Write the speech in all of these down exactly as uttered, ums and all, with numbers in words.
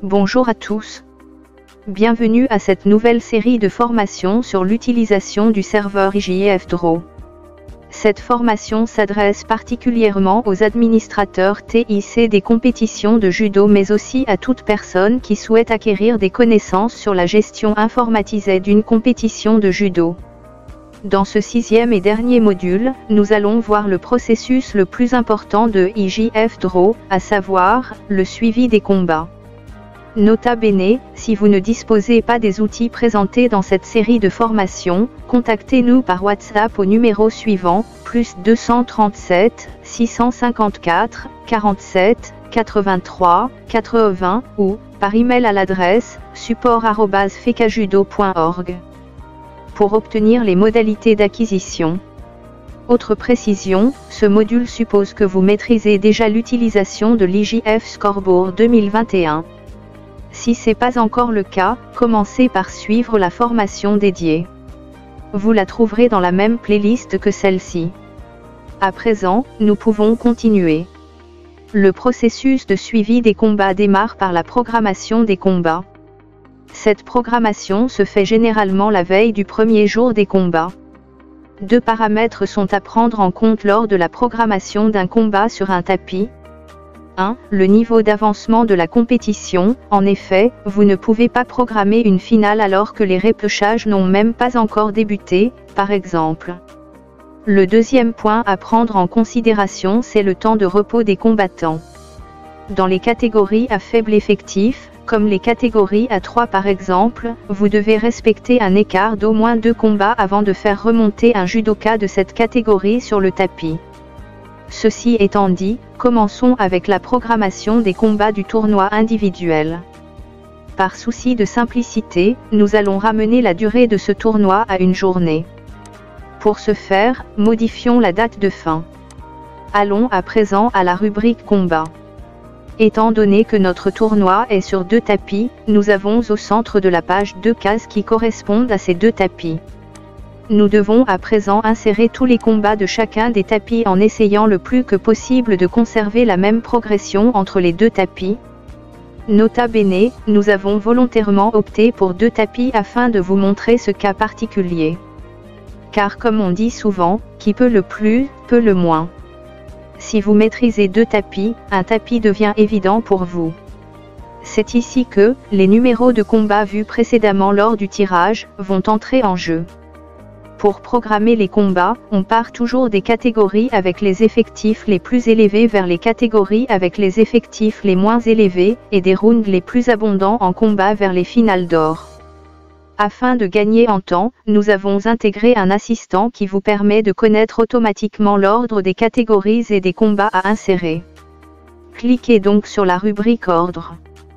Bonjour à tous. Bienvenue à cette nouvelle série de formations sur l'utilisation du serveur I J F Draw. Cette formation s'adresse particulièrement aux administrateurs T I C des compétitions de judo mais aussi à toute personne qui souhaite acquérir des connaissances sur la gestion informatisée d'une compétition de judo. Dans ce sixième et dernier module, nous allons voir le processus le plus important de I J F Draw, à savoir, le suivi des combats. Nota bene, si vous ne disposez pas des outils présentés dans cette série de formations, contactez-nous par WhatsApp au numéro suivant, plus deux cent trente-sept, six cent cinquante-quatre, quarante-sept, quatre-vingt-trois, quatre-vingts, ou, par email à l'adresse, support arobase fecajudo point org. Pour obtenir les modalités d'acquisition. Autre précision, ce module suppose que vous maîtrisez déjà l'utilisation de l'I J F Scoreboard deux mille vingt et un. Si ce n'est pas encore le cas, commencez par suivre la formation dédiée. Vous la trouverez dans la même playlist que celle-ci. À présent, nous pouvons continuer. Le processus de suivi des combats démarre par la programmation des combats. Cette programmation se fait généralement la veille du premier jour des combats. Deux paramètres sont à prendre en compte lors de la programmation d'un combat sur un tapis. un. Le niveau d'avancement de la compétition. En effet, vous ne pouvez pas programmer une finale alors que les repêchages n'ont même pas encore débuté, par exemple. Le deuxième point à prendre en considération, c'est le temps de repos des combattants. Dans les catégories à faible effectif, comme les catégories A trois par exemple, vous devez respecter un écart d'au moins deux combats avant de faire remonter un judoka de cette catégorie sur le tapis. Ceci étant dit, commençons avec la programmation des combats du tournoi individuel. Par souci de simplicité, nous allons ramener la durée de ce tournoi à une journée. Pour ce faire, modifions la date de fin. Allons à présent à la rubrique combat. Étant donné que notre tournoi est sur deux tapis, nous avons au centre de la page deux cases qui correspondent à ces deux tapis. Nous devons à présent insérer tous les combats de chacun des tapis en essayant le plus que possible de conserver la même progression entre les deux tapis. Nota bene, nous avons volontairement opté pour deux tapis afin de vous montrer ce cas particulier. Car comme on dit souvent, qui peut le plus, peut le moins. Si vous maîtrisez deux tapis, un tapis devient évident pour vous. C'est ici que, les numéros de combat vus précédemment lors du tirage, vont entrer en jeu. Pour programmer les combats, on part toujours des catégories avec les effectifs les plus élevés vers les catégories avec les effectifs les moins élevés, et des rounds les plus abondants en combat vers les finales d'or. Afin de gagner en temps, nous avons intégré un assistant qui vous permet de connaître automatiquement l'ordre des catégories et des combats à insérer. Cliquez donc sur la rubrique Ordre.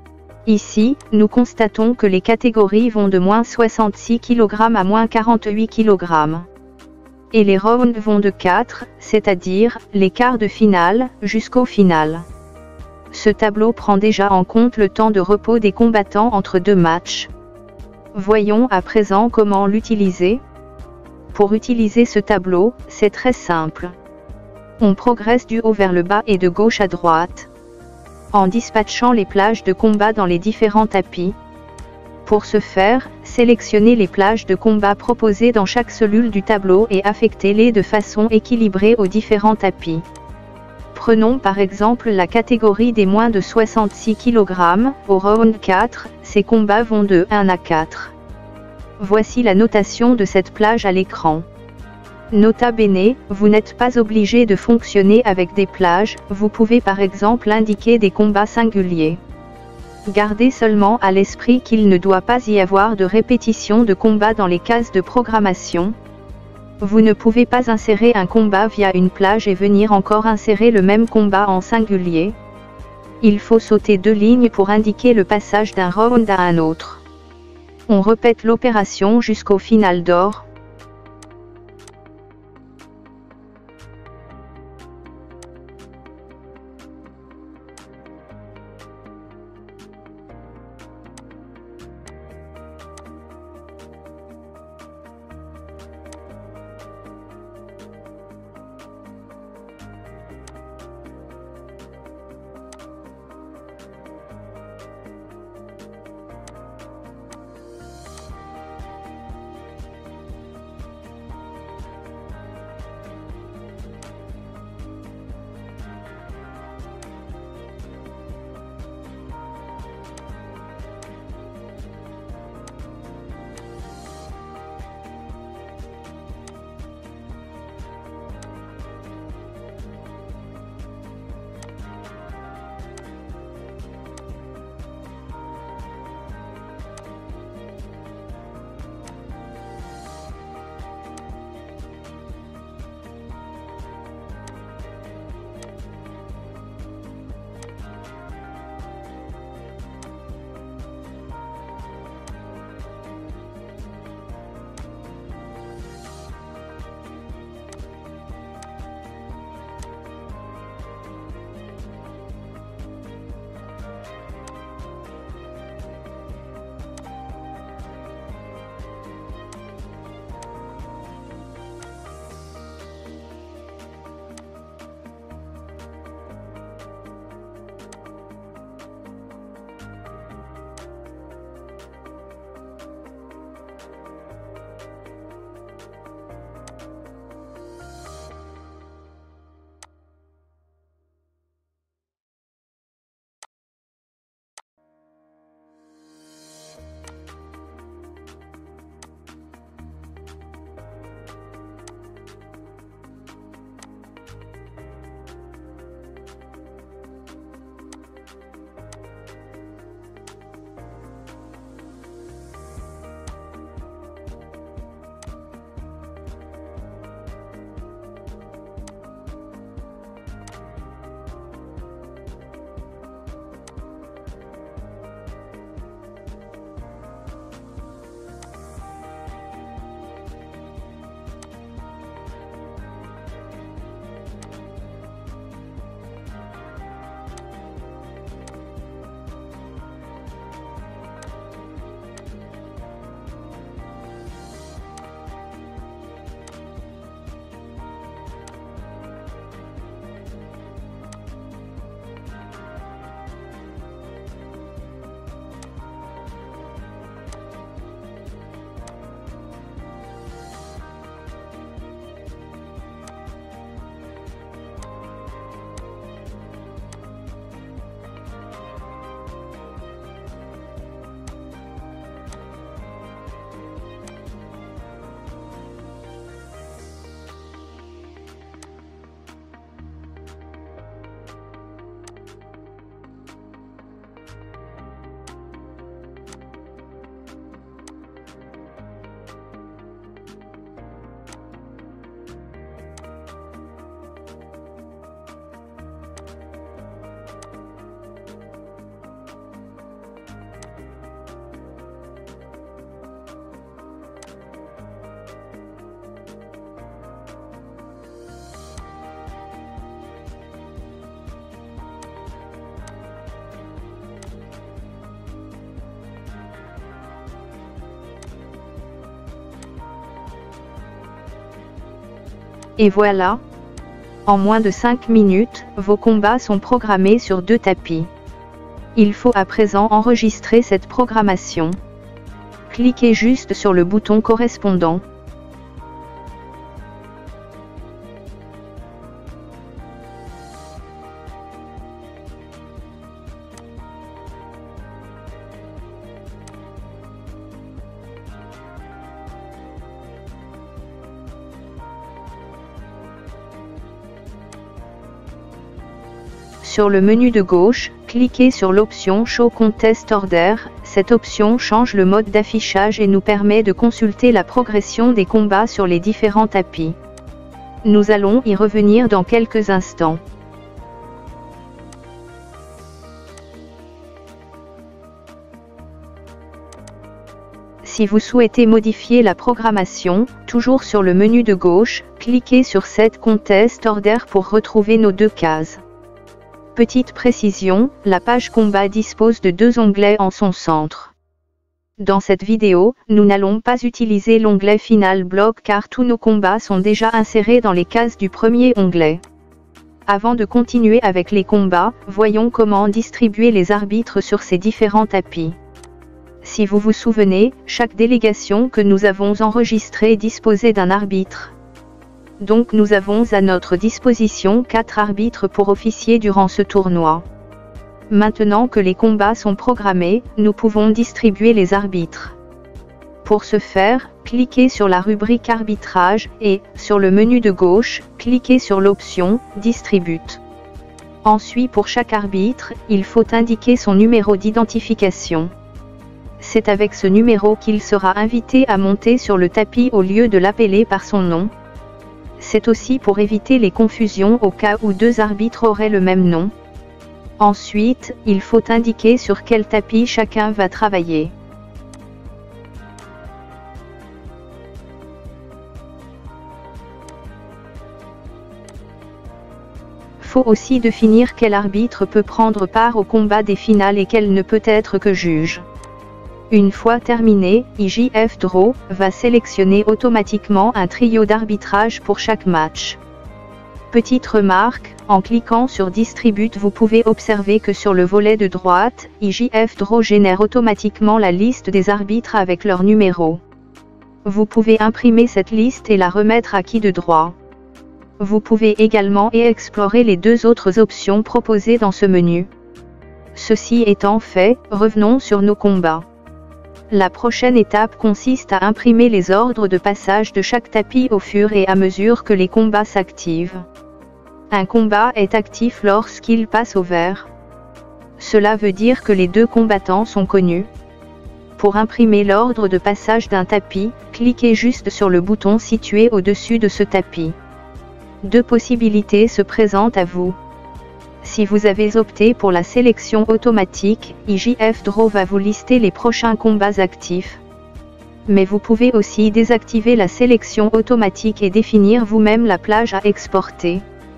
Ici, nous constatons que les catégories vont de moins soixante-six kilogrammes à moins quarante-huit kilogrammes. Et les rounds vont de quatre, c'est-à-dire, les quarts de finale, jusqu'au final. Ce tableau prend déjà en compte le temps de repos des combattants entre deux matchs. Voyons à présent comment l'utiliser. Pour utiliser ce tableau, c'est très simple. On progresse du haut vers le bas et de gauche à droite. En dispatchant les plages de combat dans les différents tapis. Pour ce faire, sélectionnez les plages de combat proposées dans chaque cellule du tableau et affectez-les de façon équilibrée aux différents tapis. Prenons par exemple la catégorie des moins de soixante-six kilogrammes, au round quatre, ces combats vont de un à quatre. Voici la notation de cette plage à l'écran. Nota bene, vous n'êtes pas obligé de fonctionner avec des plages, vous pouvez par exemple indiquer des combats singuliers. Gardez seulement à l'esprit qu'il ne doit pas y avoir de répétition de combats dans les cases de programmation. Vous ne pouvez pas insérer un combat via une plage et venir encore insérer le même combat en singulier. Il faut sauter deux lignes pour indiquer le passage d'un round à un autre. On répète l'opération jusqu'au final d'or. Et voilà! En moins de cinq minutes, vos combats sont programmés sur deux tapis. Il faut à présent enregistrer cette programmation. Cliquez juste sur le bouton correspondant. Sur le menu de gauche, cliquez sur l'option Show Contest Order. Cette option change le mode d'affichage et nous permet de consulter la progression des combats sur les différents tapis. Nous allons y revenir dans quelques instants. Si vous souhaitez modifier la programmation, toujours sur le menu de gauche, cliquez sur Set Contest Order pour retrouver nos deux cases. Petite précision, la page combat dispose de deux onglets en son centre. Dans cette vidéo, nous n'allons pas utiliser l'onglet Final Block car tous nos combats sont déjà insérés dans les cases du premier onglet. Avant de continuer avec les combats, voyons comment distribuer les arbitres sur ces différents tapis. Si vous vous souvenez, chaque délégation que nous avons enregistrée disposait d'un arbitre. Donc nous avons à notre disposition quatre arbitres pour officier durant ce tournoi. Maintenant que les combats sont programmés, nous pouvons distribuer les arbitres. Pour ce faire, cliquez sur la rubrique Arbitrage et, sur le menu de gauche, cliquez sur l'option Distribute. Ensuite, pour chaque arbitre, il faut indiquer son numéro d'identification. C'est avec ce numéro qu'il sera invité à monter sur le tapis au lieu de l'appeler par son nom. C'est aussi pour éviter les confusions au cas où deux arbitres auraient le même nom. Ensuite, il faut indiquer sur quel tapis chacun va travailler. Faut aussi définir quel arbitre peut prendre part au combat des finales et quel ne peut être que juge. Une fois terminé, I J F Draw va sélectionner automatiquement un trio d'arbitrage pour chaque match. Petite remarque, en cliquant sur Distribute vous pouvez observer que sur le volet de droite, I J F Draw génère automatiquement la liste des arbitres avec leur numéro. Vous pouvez imprimer cette liste et la remettre à qui de droit. Vous pouvez également explorer les deux autres options proposées dans ce menu. Ceci étant fait, revenons sur nos combats. La prochaine étape consiste à imprimer les ordres de passage de chaque tapis au fur et à mesure que les combats s'activent. Un combat est actif lorsqu'il passe au vert. Cela veut dire que les deux combattants sont connus. Pour imprimer l'ordre de passage d'un tapis, cliquez juste sur le bouton situé au-dessus de ce tapis. Deux possibilités se présentent à vous. Si vous avez opté pour la sélection automatique, I J F Draw va vous lister les prochains combats actifs. Mais vous pouvez aussi désactiver la sélection automatique et définir vous-même la plage à exporter.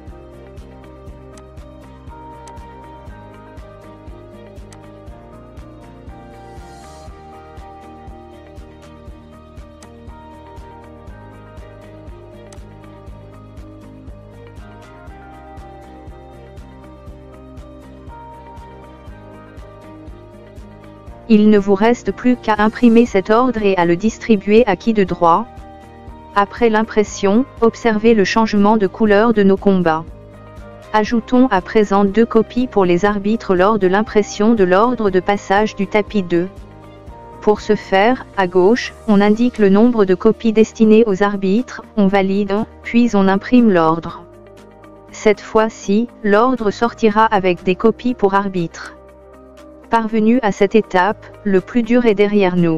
Il ne vous reste plus qu'à imprimer cet ordre et à le distribuer à qui de droit. Après l'impression, observez le changement de couleur de nos combats. Ajoutons à présent deux copies pour les arbitres lors de l'impression de l'ordre de passage du tapis deux. Pour ce faire, à gauche, on indique le nombre de copies destinées aux arbitres, on valide, puis on imprime l'ordre. Cette fois-ci, l'ordre sortira avec des copies pour arbitre. Parvenu à cette étape, le plus dur est derrière nous.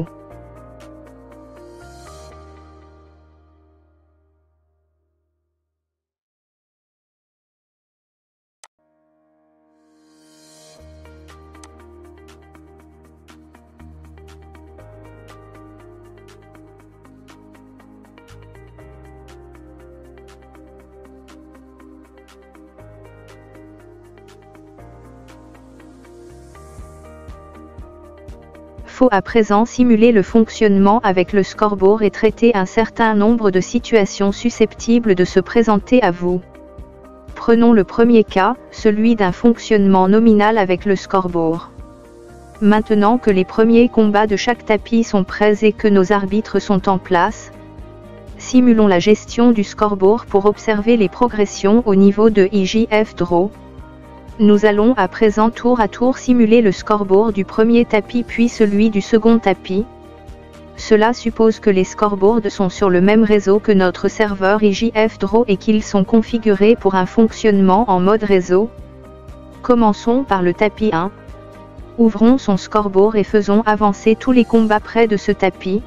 faut à présent simuler le fonctionnement avec le scoreboard et traiter un certain nombre de situations susceptibles de se présenter à vous. Prenons le premier cas, celui d'un fonctionnement nominal avec le scoreboard. Maintenant que les premiers combats de chaque tapis sont prêts et que nos arbitres sont en place, simulons la gestion du scoreboard pour observer les progressions au niveau de I J F Draw. Nous allons à présent tour à tour simuler le scoreboard du premier tapis puis celui du second tapis. Cela suppose que les scoreboards sont sur le même réseau que notre serveur I J F Draw et qu'ils sont configurés pour un fonctionnement en mode réseau. Commençons par le tapis un. Ouvrons son scoreboard et faisons avancer tous les combats près de ce tapis.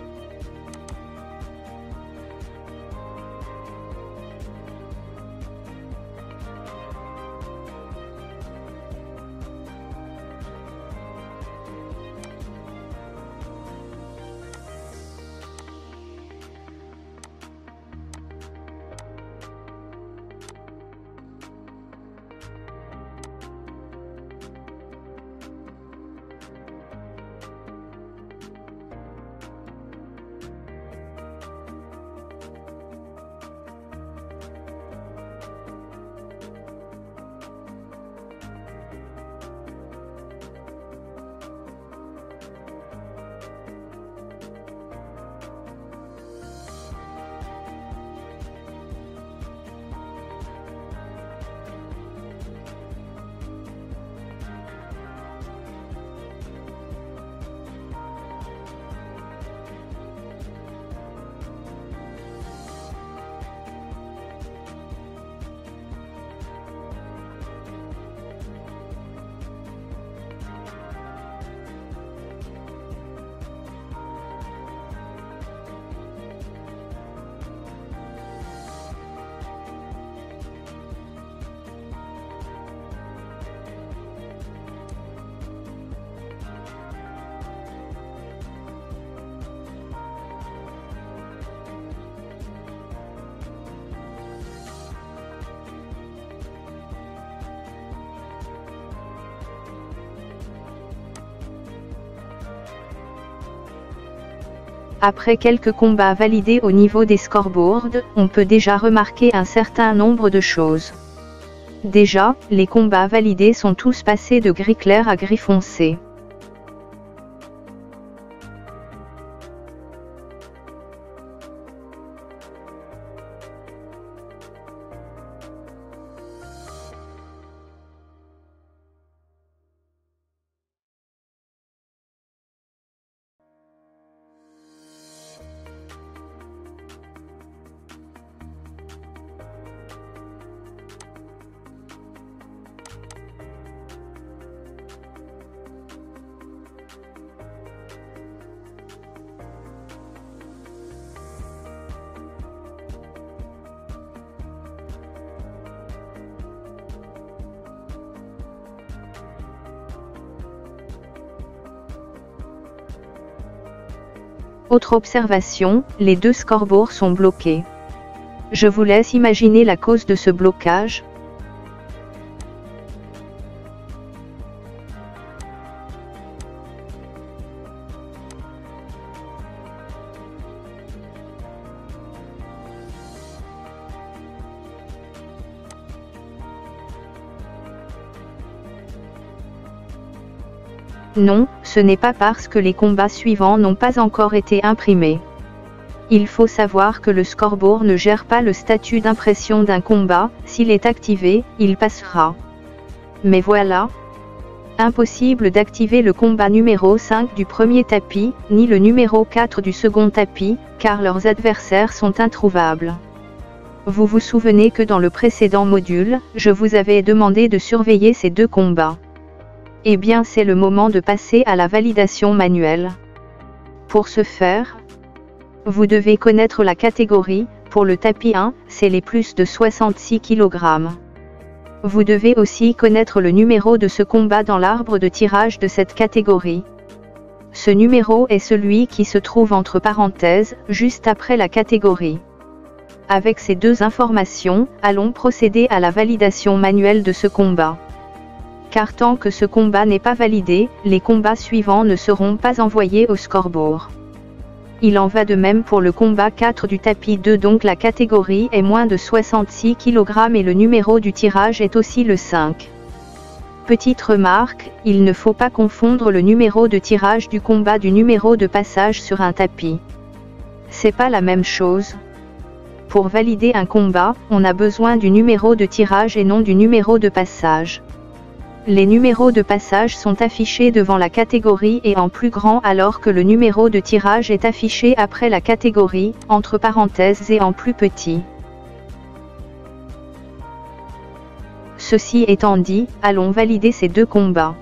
Après quelques combats validés au niveau des scoreboards, on peut déjà remarquer un certain nombre de choses. Déjà, les combats validés sont tous passés de gris clair à gris foncé. Autre observation, les deux scoreboards sont bloqués. Je vous laisse imaginer la cause de ce blocage. Non, ce n'est pas parce que les combats suivants n'ont pas encore été imprimés. Il faut savoir que le scoreboard ne gère pas le statut d'impression d'un combat, s'il est activé, il passera. Mais voilà. Impossible d'activer le combat numéro cinq du premier tapis, ni le numéro quatre du second tapis, car leurs adversaires sont introuvables. Vous vous souvenez que dans le précédent module, je vous avais demandé de surveiller ces deux combats. Eh bien c'est le moment de passer à la validation manuelle. Pour ce faire, vous devez connaître la catégorie, pour le tapis un, c'est les plus de soixante-six kilogrammes. Vous devez aussi connaître le numéro de ce combat dans l'arbre de tirage de cette catégorie. Ce numéro est celui qui se trouve entre parenthèses, juste après la catégorie. Avec ces deux informations, allons procéder à la validation manuelle de ce combat. car tant que ce combat n'est pas validé, les combats suivants ne seront pas envoyés au scoreboard. Il en va de même pour le combat quatre du tapis deux, donc la catégorie est moins de soixante-six kilogrammes et le numéro du tirage est aussi le cinq. Petite remarque, il ne faut pas confondre le numéro de tirage du combat du numéro de passage sur un tapis. C'est pas la même chose. Pour valider un combat, on a besoin du numéro de tirage et non du numéro de passage. Les numéros de passage sont affichés devant la catégorie et en plus grand alors que le numéro de tirage est affiché après la catégorie, entre parenthèses et en plus petit. Ceci étant dit, allons valider ces deux combats.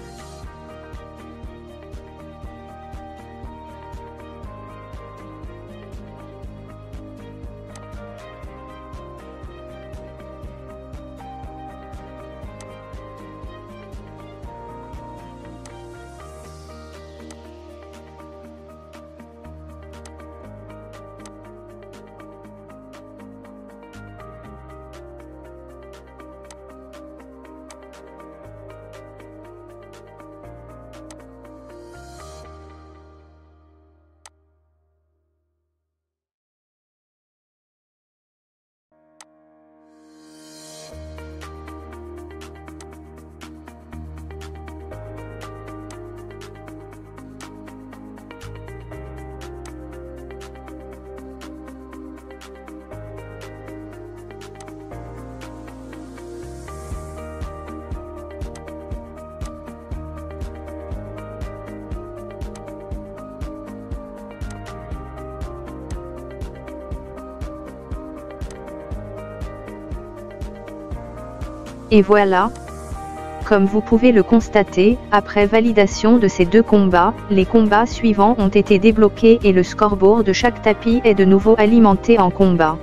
Et voilà. Comme vous pouvez le constater, après validation de ces deux combats, les combats suivants ont été débloqués et le scoreboard de chaque tapis est de nouveau alimenté en combat.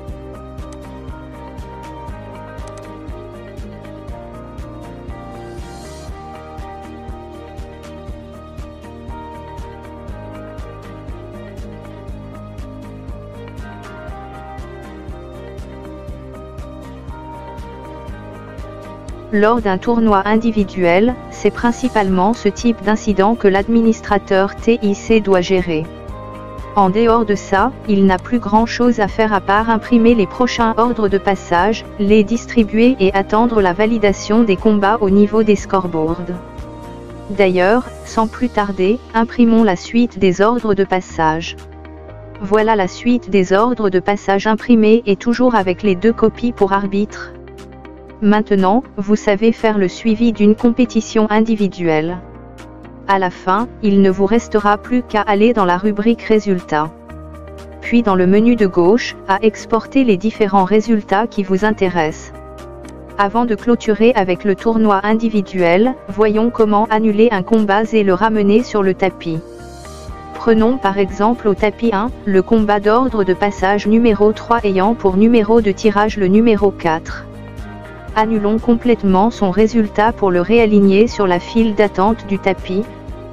Lors d'un tournoi individuel, c'est principalement ce type d'incident que l'administrateur T I C doit gérer. En dehors de ça, il n'a plus grand-chose à faire à part imprimer les prochains ordres de passage, les distribuer et attendre la validation des combats au niveau des scoreboards. D'ailleurs, sans plus tarder, imprimons la suite des ordres de passage. Voilà la suite des ordres de passage imprimés et toujours avec les deux copies pour arbitre. Maintenant, vous savez faire le suivi d'une compétition individuelle. À la fin, il ne vous restera plus qu'à aller dans la rubrique Résultats. Puis dans le menu de gauche, à exporter les différents résultats qui vous intéressent. Avant de clôturer avec le tournoi individuel, voyons comment annuler un combat et le ramener sur le tapis. Prenons par exemple au tapis un, le combat d'ordre de passage numéro trois ayant pour numéro de tirage le numéro quatre. Annulons complètement son résultat pour le réaligner sur la file d'attente du tapis.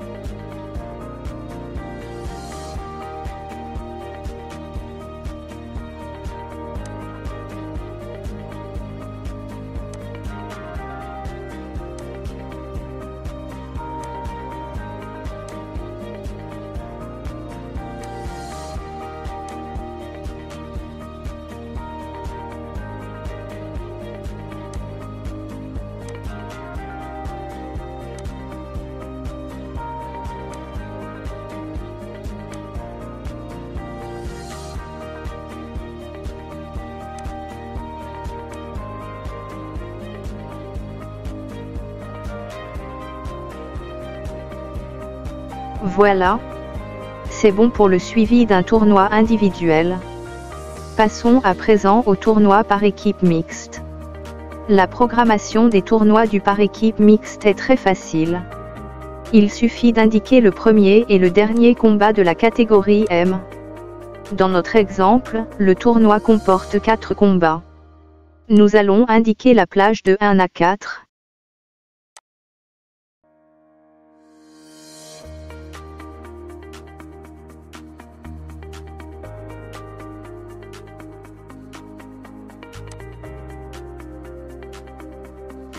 Voilà. C'est bon pour le suivi d'un tournoi individuel. Passons à présent au tournoi par équipe mixte. La programmation des tournois du par équipe mixte est très facile. Il suffit d'indiquer le premier et le dernier combat de la catégorie M. Dans notre exemple, le tournoi comporte quatre combats. Nous allons indiquer la plage de un à quatre.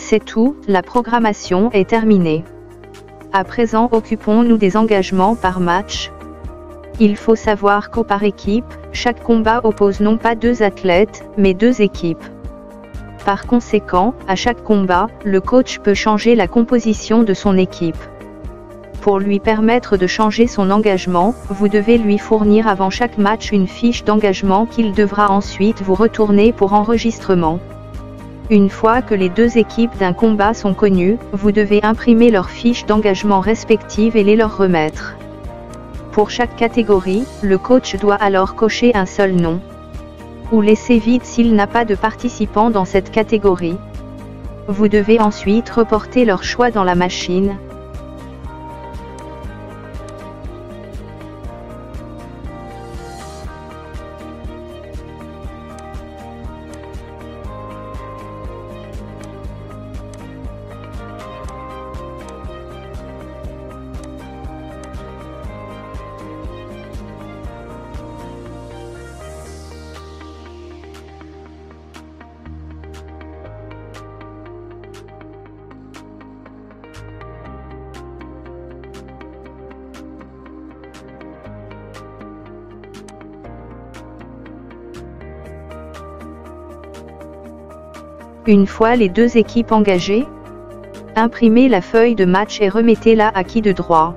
C'est tout, la programmation est terminée. À présent, occupons-nous des engagements par match. Il faut savoir qu'au par équipe, chaque combat oppose non pas deux athlètes, mais deux équipes. Par conséquent, à chaque combat, le coach peut changer la composition de son équipe. Pour lui permettre de changer son engagement, vous devez lui fournir avant chaque match une fiche d'engagement qu'il devra ensuite vous retourner pour enregistrement. Une fois que les deux équipes d'un combat sont connues, vous devez imprimer leurs fiches d'engagement respectives et les leur remettre. Pour chaque catégorie, le coach doit alors cocher un seul nom. Ou laisser vide s'il n'a pas de participants dans cette catégorie. Vous devez ensuite reporter leur choix dans la machine. Une fois les deux équipes engagées, imprimez la feuille de match et remettez-la à qui de droit.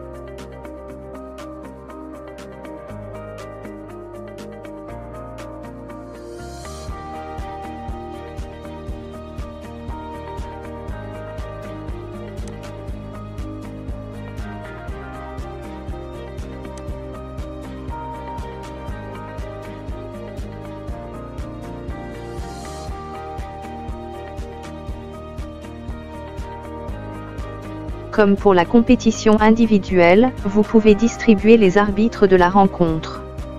Comme pour la compétition individuelle, vous pouvez distribuer les arbitres de la rencontre.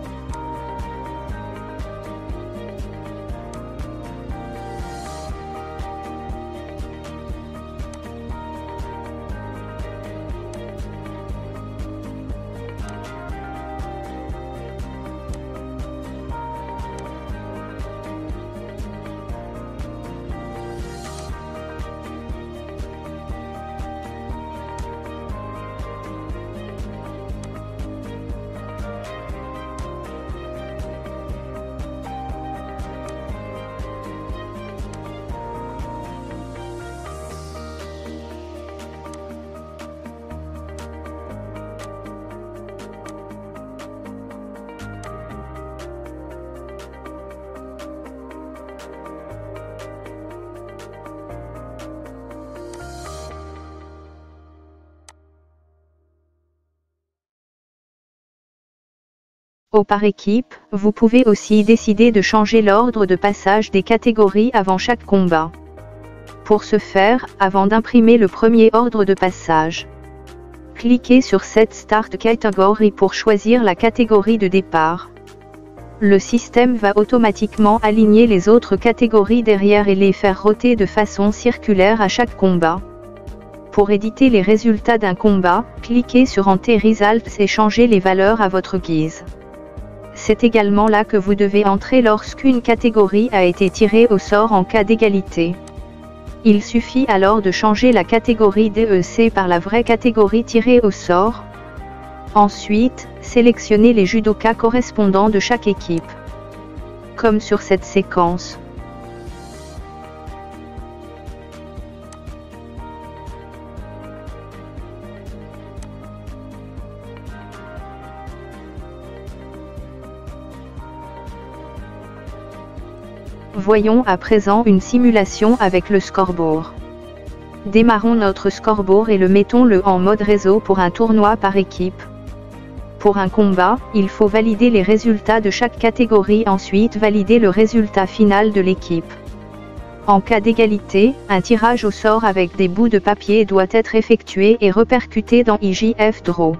Au par équipe, vous pouvez aussi décider de changer l'ordre de passage des catégories avant chaque combat. Pour ce faire, avant d'imprimer le premier ordre de passage, cliquez sur Set Start Category pour choisir la catégorie de départ. Le système va automatiquement aligner les autres catégories derrière et les faire roter de façon circulaire à chaque combat. Pour éditer les résultats d'un combat, cliquez sur Enter Results et changez les valeurs à votre guise. C'est également là que vous devez entrer lorsqu'une catégorie a été tirée au sort en cas d'égalité. Il suffit alors de changer la catégorie D E C par la vraie catégorie tirée au sort. Ensuite, sélectionnez les judokas correspondants de chaque équipe. Comme sur cette séquence. Voyons à présent une simulation avec le scoreboard. Démarrons notre scoreboard et le mettons-le en mode réseau pour un tournoi par équipe. Pour un combat, il faut valider les résultats de chaque catégorie, ensuite valider le résultat final de l'équipe. En cas d'égalité, un tirage au sort avec des bouts de papier doit être effectué et repercuté dans I J F Draw.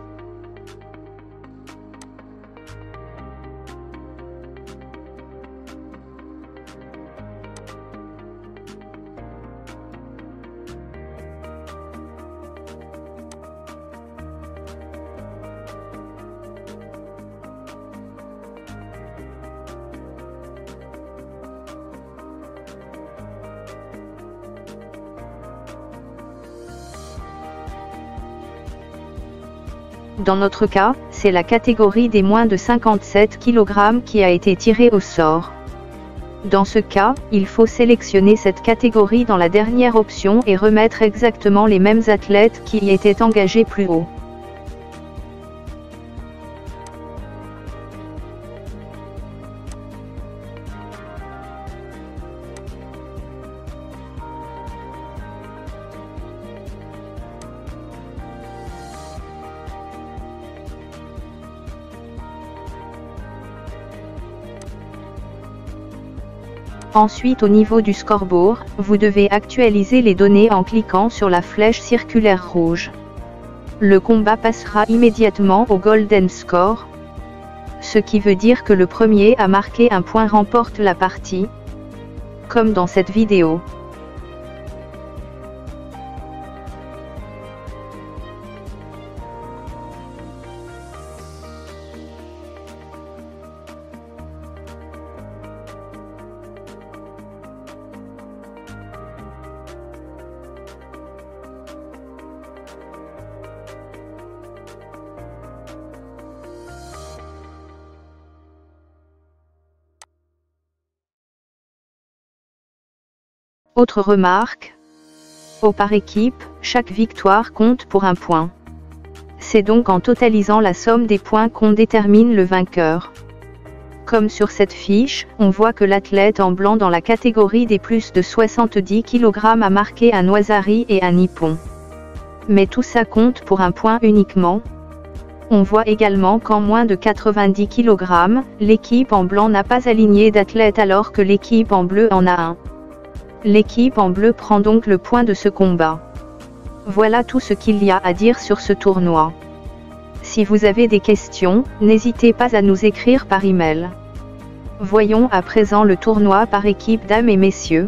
Dans notre cas, c'est la catégorie des moins de cinquante-sept kilogrammes qui a été tirée au sort. Dans ce cas, il faut sélectionner cette catégorie dans la dernière option et remettre exactement les mêmes athlètes qui y étaient engagés plus haut. Ensuite, au niveau du scoreboard, vous devez actualiser les données en cliquant sur la flèche circulaire rouge. Le combat passera immédiatement au Golden Score, ce qui veut dire que le premier à marquer un point remporte la partie, comme dans cette vidéo. Autre remarque, au par équipe, chaque victoire compte pour un point. C'est donc en totalisant la somme des points qu'on détermine le vainqueur. Comme sur cette fiche, on voit que l'athlète en blanc dans la catégorie des plus de soixante-dix kilogrammes a marqué un Noisari et un Nippon. Mais tout ça compte pour un point uniquement. On voit également qu'en moins de quatre-vingt-dix kilogrammes, l'équipe en blanc n'a pas aligné d'athlète alors que l'équipe en bleu en a un. L'équipe en bleu prend donc le point de ce combat. Voilà tout ce qu'il y a à dire sur ce tournoi. Si vous avez des questions, n'hésitez pas à nous écrire par email. Voyons à présent le tournoi par équipe dames et messieurs.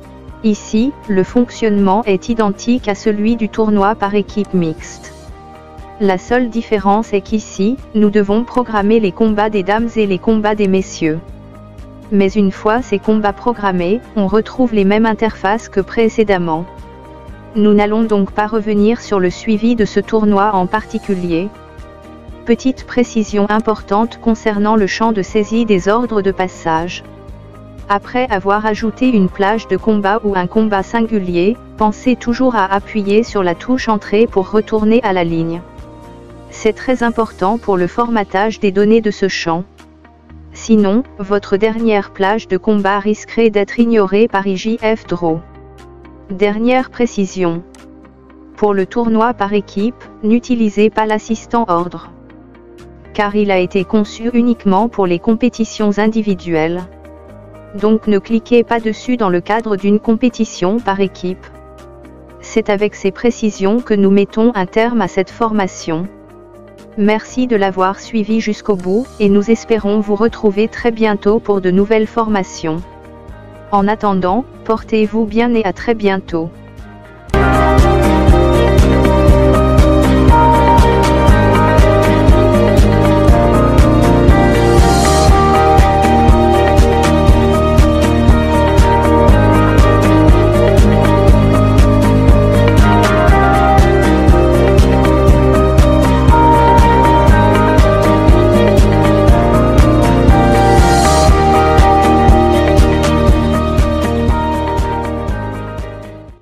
Ici, le fonctionnement est identique à celui du tournoi par équipe mixte. La seule différence est qu'ici, nous devons programmer les combats des dames et les combats des messieurs. Mais une fois ces combats programmés, on retrouve les mêmes interfaces que précédemment. Nous n'allons donc pas revenir sur le suivi de ce tournoi en particulier. Petite précision importante concernant le champ de saisie des ordres de passage. Après avoir ajouté une plage de combat ou un combat singulier, pensez toujours à appuyer sur la touche Entrée pour retourner à la ligne. C'est très important pour le formatage des données de ce champ. Sinon, votre dernière plage de combat risquerait d'être ignorée par I J F Draw. Dernière précision. Pour le tournoi par équipe, n'utilisez pas l'assistant ordre, car il a été conçu uniquement pour les compétitions individuelles. Donc ne cliquez pas dessus dans le cadre d'une compétition par équipe. C'est avec ces précisions que nous mettons un terme à cette formation. Merci de l'avoir suivi jusqu'au bout, et nous espérons vous retrouver très bientôt pour de nouvelles formations. En attendant, portez-vous bien et à très bientôt.